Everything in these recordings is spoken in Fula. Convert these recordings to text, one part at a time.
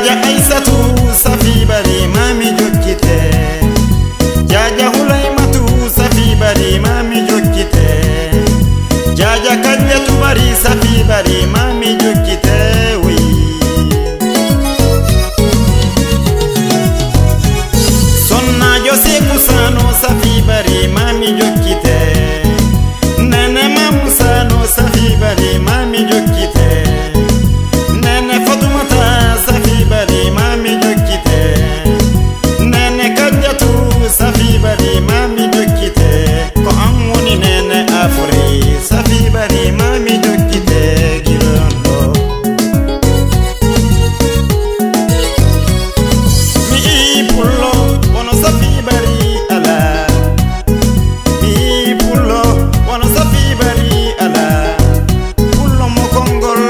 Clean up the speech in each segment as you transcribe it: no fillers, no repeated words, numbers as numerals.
Jaja Aisatu Safi Bari mami jokkite Jaja Hulaimatu Safi Bari mami jokkite Jaja Kajatu Bari Safi Bari mami jokkite oui Sonna Jose Kusano Safi Bari mami jokkite Nene Mamusano Safi Bari mami jokkite Nene Fatumata Safi Bari mami jokkite Nene Kajatu Safi Bari mami jokkite Ko an woni nene Afri Safi Bari mami jokkite girondo Mi pullo wono Safi Bari ala Mi pullo wono Safi Bari ala Pullo mo kongol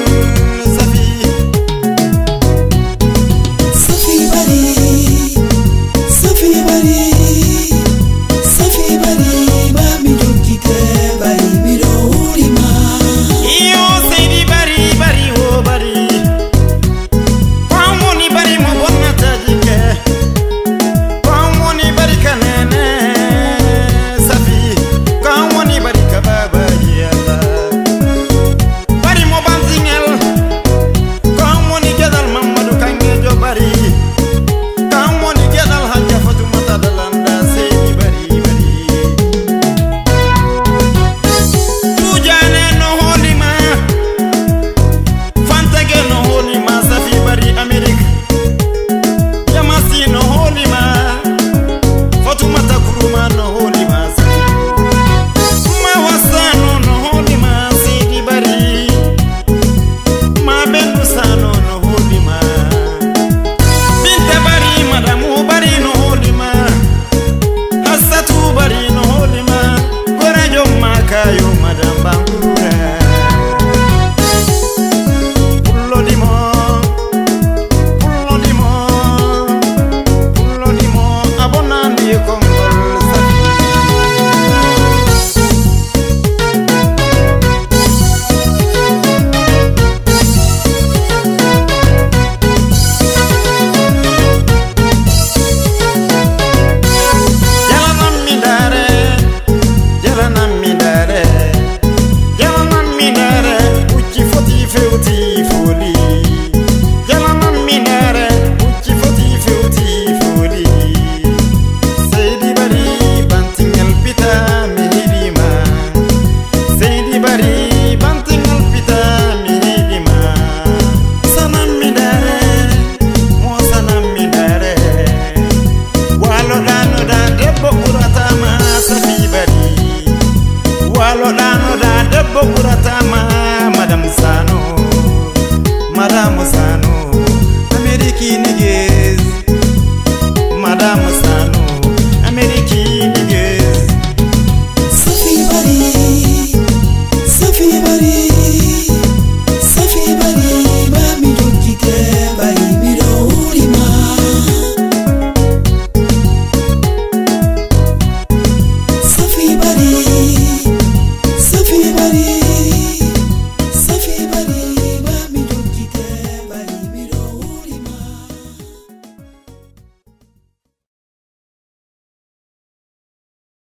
Madame Sano, Ameriki niggas. Madame Sano, Ameriki niggas. Safi Bari.